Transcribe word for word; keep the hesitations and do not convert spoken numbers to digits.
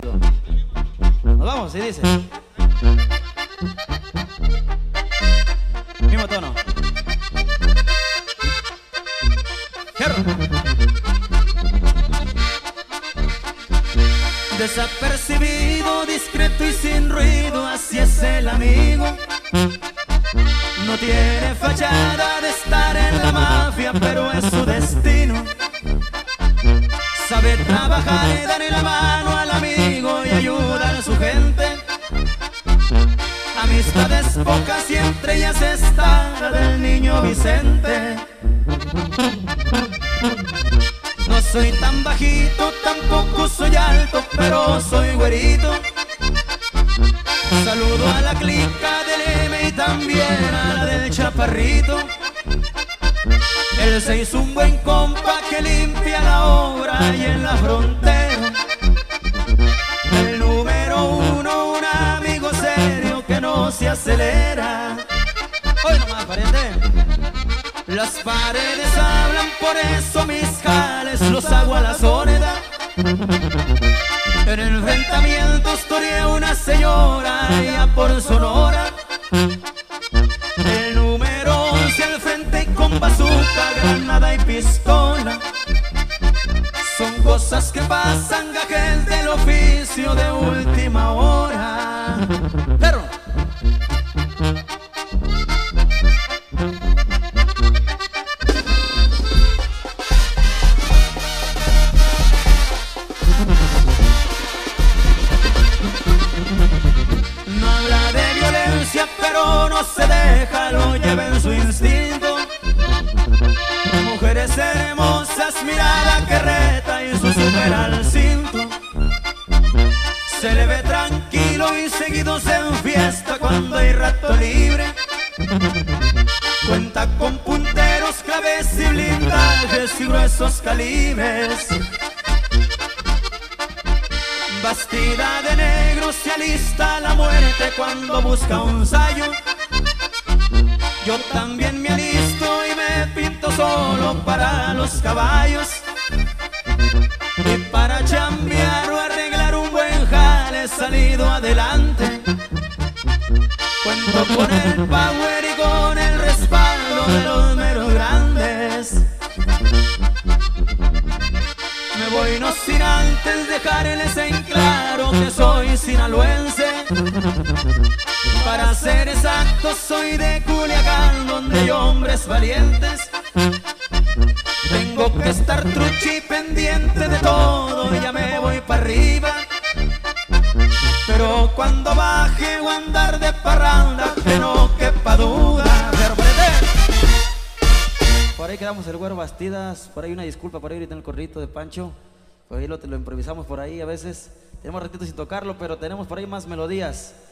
Nos vamos, y dice. Mismo tono. Fierro. Desapercibido, discreto y sin ruido, así es el amigo. No tiene fachada de estar en la mafia, pero es su destino. Sabe trabajar y darle la mano al amigo y ayudar a su gente. Amistades pocas y entre ellas está la del niño Vicente. No soy tan bajito, tampoco soy alto, pero soy güerito. Saludo a la clica del M y también a la del Chaparrito. Él se hizo un buen compa que limpia la obra y en la frontera. El número uno, un amigo serio que no se acelera. Hoy nomás, pariente. Las paredes hablan, por eso mis jales los hago a la soledad. En enfrentamientos toreé una señora allá por Sonora. El número once al frente con bazooka, granada y pistola. Son cosas que pasan, gajes del oficio de última hora. Perro. No habla de violencia, pero no se deja, lo lleva en su instinto. Mujeres hermosas, mirada que reta y su super al cinto. Se le ve tranquilo y seguido se enfiesta cuando hay rato libre. Cuenta con punteros, claves y blindajes y gruesos calibres. Vestida de negro se alista la muerte cuando busca un sayo. Yo también me alisto y me pinto solo para los caballos. Y para chambear o arreglar un buen jale he salido adelante. Cuento con el power y con el respaldo de los meros grandes. Me voy no sin antes dejarles en claro que soy sinaloense. Para ser exacto soy de Culiacán, donde hay hombres valientes. Tengo que estar truchi pendiente de todo y ya me voy para arriba. Pero cuando baje o andar de parranda, que no quepa duda. Pero por ahí quedamos el Güero Bastidas. Por ahí una disculpa, por ahí ahorita en el corrito de Pancho. Por ahí lo, lo improvisamos por ahí a veces. Tenemos ratitos sin tocarlo, pero tenemos por ahí más melodías.